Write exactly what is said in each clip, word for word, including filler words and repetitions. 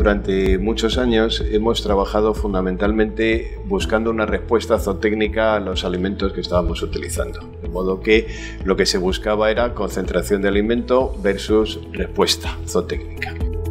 Durante muchos años hemos trabajado fundamentalmente buscando una respuesta zootécnica a los alimentos que estábamos utilizando. De modo que lo que se buscaba era concentración de alimento versus respuesta zootécnica.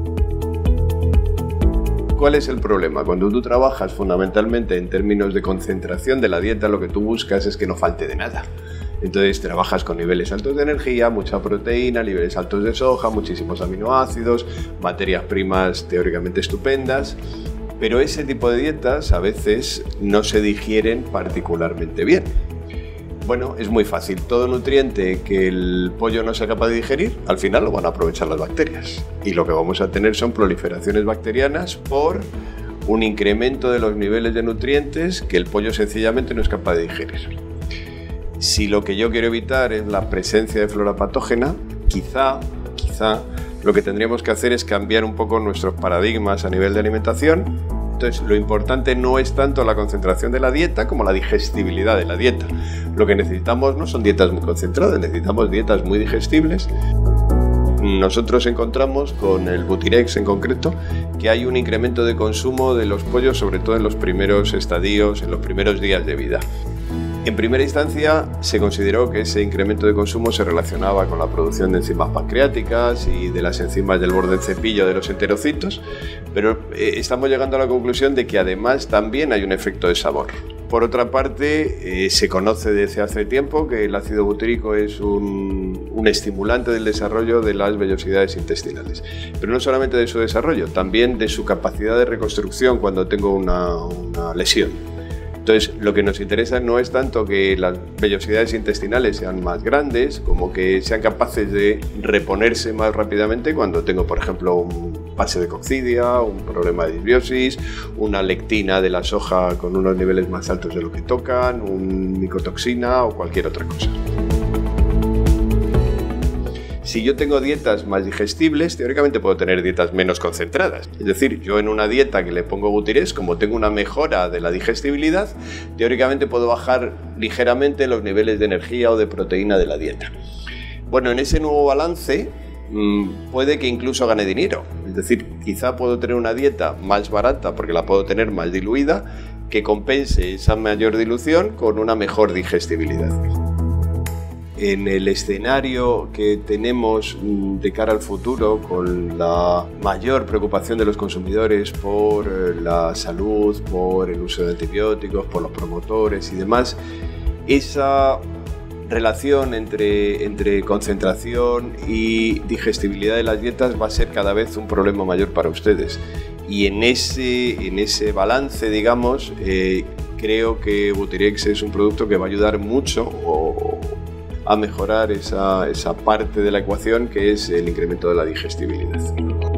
¿Cuál es el problema? Cuando tú trabajas fundamentalmente en términos de concentración de la dieta, lo que tú buscas es que no falte de nada. Entonces trabajas con niveles altos de energía, mucha proteína, niveles altos de soja, muchísimos aminoácidos, materias primas teóricamente estupendas, pero ese tipo de dietas a veces no se digieren particularmente bien. Bueno, es muy fácil. Todo nutriente que el pollo no sea capaz de digerir, al final lo van a aprovechar las bacterias. Y lo que vamos a tener son proliferaciones bacterianas por un incremento de los niveles de nutrientes que el pollo sencillamente no es capaz de digerir. Si lo que yo quiero evitar es la presencia de flora patógena, quizá, quizá lo que tendríamos que hacer es cambiar un poco nuestros paradigmas a nivel de alimentación. Entonces, lo importante no es tanto la concentración de la dieta como la digestibilidad de la dieta. Lo que necesitamos no son dietas muy concentradas, necesitamos dietas muy digestibles. Nosotros encontramos con el Butirex en concreto que hay un incremento de consumo de los pollos, sobre todo en los primeros estadios, en los primeros días de vida. En primera instancia se consideró que ese incremento de consumo se relacionaba con la producción de enzimas pancreáticas y de las enzimas del borde en cepillo de los enterocitos, pero eh, estamos llegando a la conclusión de que además también hay un efecto de sabor. Por otra parte, eh, se conoce desde hace tiempo que el ácido butírico es un, un estimulante del desarrollo de las vellosidades intestinales, pero no solamente de su desarrollo, también de su capacidad de reconstrucción cuando tengo una, una lesión. Entonces, lo que nos interesa no es tanto que las vellosidades intestinales sean más grandes, como que sean capaces de reponerse más rápidamente cuando tengo, por ejemplo, un pase de coccidia, un problema de disbiosis, una lectina de la soja con unos niveles más altos de lo que tocan, una micotoxina o cualquier otra cosa. Si yo tengo dietas más digestibles, teóricamente puedo tener dietas menos concentradas. Es decir, yo en una dieta que le pongo Butirex, como tengo una mejora de la digestibilidad, teóricamente puedo bajar ligeramente los niveles de energía o de proteína de la dieta. Bueno, en ese nuevo balance mmm, puede que incluso gane dinero. Es decir, quizá puedo tener una dieta más barata porque la puedo tener más diluida, que compense esa mayor dilución con una mejor digestibilidad. En el escenario que tenemos de cara al futuro, con la mayor preocupación de los consumidores por la salud, por el uso de antibióticos, por los promotores y demás, esa relación entre, entre concentración y digestibilidad de las dietas va a ser cada vez un problema mayor para ustedes. Y en ese, en ese balance, digamos, eh, creo que Butirex es un producto que va a ayudar mucho o, a mejorar esa, esa parte de la ecuación que es el incremento de la digestibilidad.